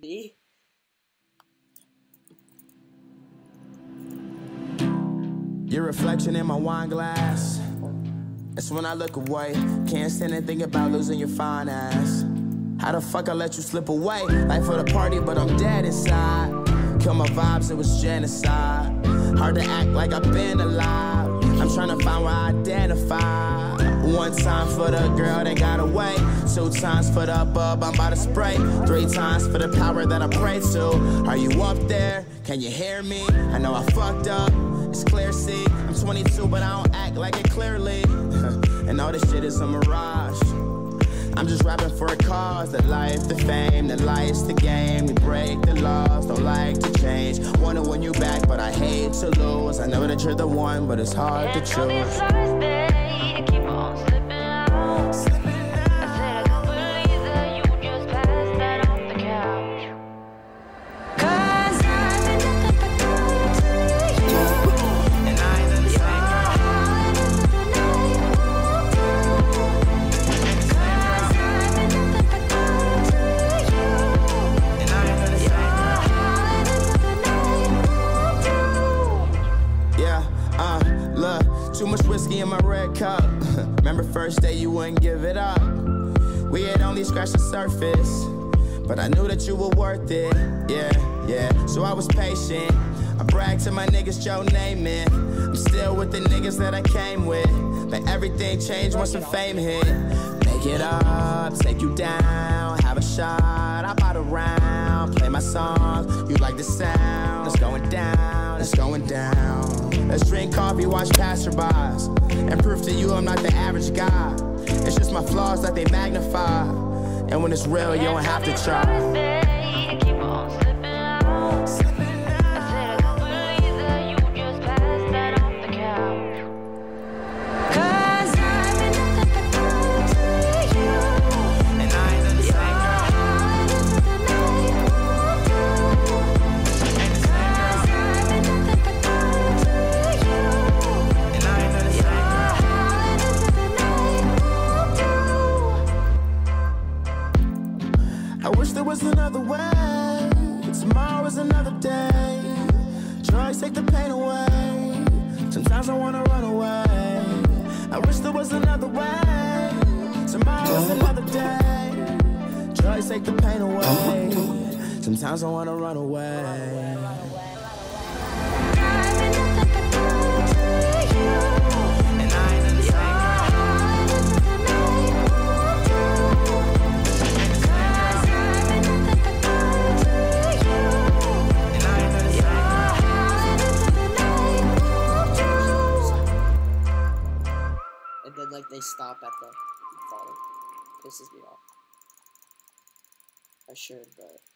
Me? Your reflection in my wine glass. That's when I look away. Can't stand and think about losing your fine ass. How the fuck I let you slip away? Life for the party, but I'm dead inside. Kill my vibes, it was genocide. Hard to act like I've been alive. I'm trying to find where I identify. One time for the girl that got away. 2 times for the bub I'm about to spray. 3 times for the power that I pray to. Are you up there? Can you hear me? I know I fucked up. It's clear, see. I'm 22, but I don't act like it clearly. And all this shit is a mirage. I'm just rapping for a cause. The life, the fame, the lights, the game. We break the laws, don't like to change. Wanna win you back, but I hate to lose. I know that you're the one, but it's hard to choose. Too much whiskey in my red cup. Remember first day you wouldn't give it up. We had only scratched the surface, but I knew that you were worth it. Yeah. So I was patient. I bragged to my niggas, Joe Namath. I'm still with the niggas that I came with. But everything changed once the fame hit. Make it up, take you down, have a shot, I bought a round, play my songs, you like the sound. It's going down, it's going down. Let's drink coffee, watch passerbys, and prove to you I'm not the average guy. It's just my flaws that they magnify, and when it's real, you don't have to try. I wish there was another way. Tomorrow is another day. Drugs take the pain away. Sometimes I wanna run away. I wish there was another way. Tomorrow is another day. Drugs take the pain away. Sometimes I wanna run away. And then like they stop at the father. Pisses me off. I should, but